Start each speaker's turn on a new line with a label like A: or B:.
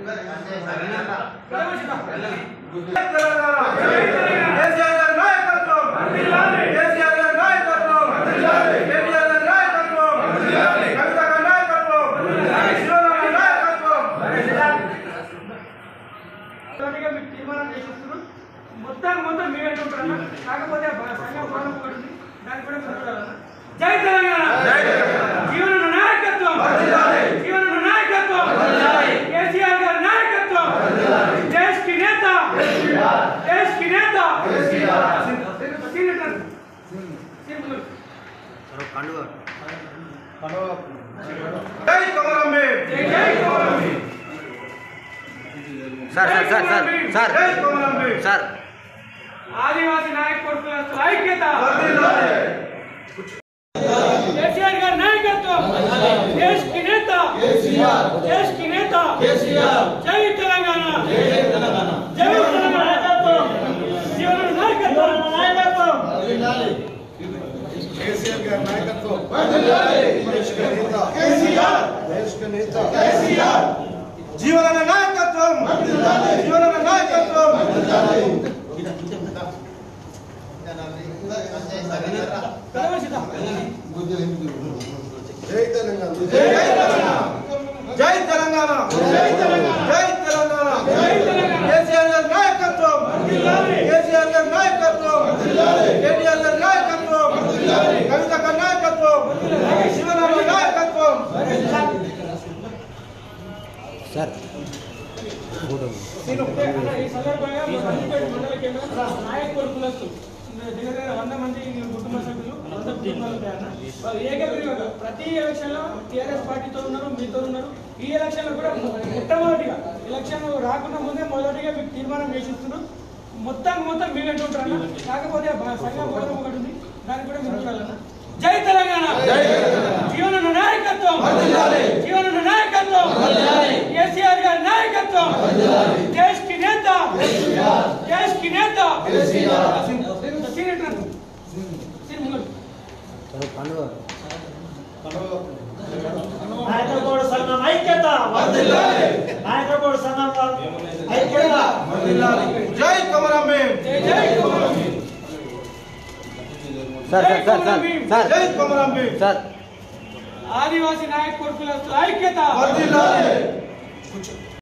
A: जय तेलंगाना जीवन नायकत्व जीवन नायकत्व केसीआर गारी नायकत्व देश की नेता
B: जय कोमरंबी
A: सर आदिवासी नायक ऐक्यता केसीआर गारी नायकत्व देश की नेता जय तेलंगाना नायकत्व जीवन नायकत्व
B: केसीआर गारी नायकत्व देश के नेता जीवन नायकत्व जय तेलंगाना केसीआर गारी नायकत्व केटीआर गारी नायकत्व कविता गारी नायकत्व शिवराम नायकत्व
C: सर
A: ఈ సందర్భంగా మండల కేంద్రం నాయక్ కొడుకులకు దగ్గర 100 మంది కుటుంబ సభ్యులు 100 కుటుంబాలు వాళ్ళు ఏకగ్రీవంగా ప్రతి ఎలక్షన్ లో టీఆర్ఎస్ పార్టీతో ఉన్నారు, మీతో ఉన్నారు. ఈ ఎలక్షన్ లో కూడా మొట్టమొదటిగా ఎలక్షన్ రాకుండా ముందే మొదటిగా మీకు తీర్మానం చేసిస్తున్నారు. మొత్తం మీ వెంట ఉంటారన్న. కాకపోతే సంఘం కూడా ఒకటి ఉంది, దాన్ని కూడా మీరు చూడాలన్న. జై తెలంగాణ జీవన నాయకత్వం केसीआर गारी नायकत्व देश की नेता
D: नायकगौड़ संघम ऐक्यता नायकगौड़ संघम ऐक्यता
B: जय कोमरंबी
C: सर
B: जय कोमरंबी
C: सर
A: आदिवासी नायक ऐक्यता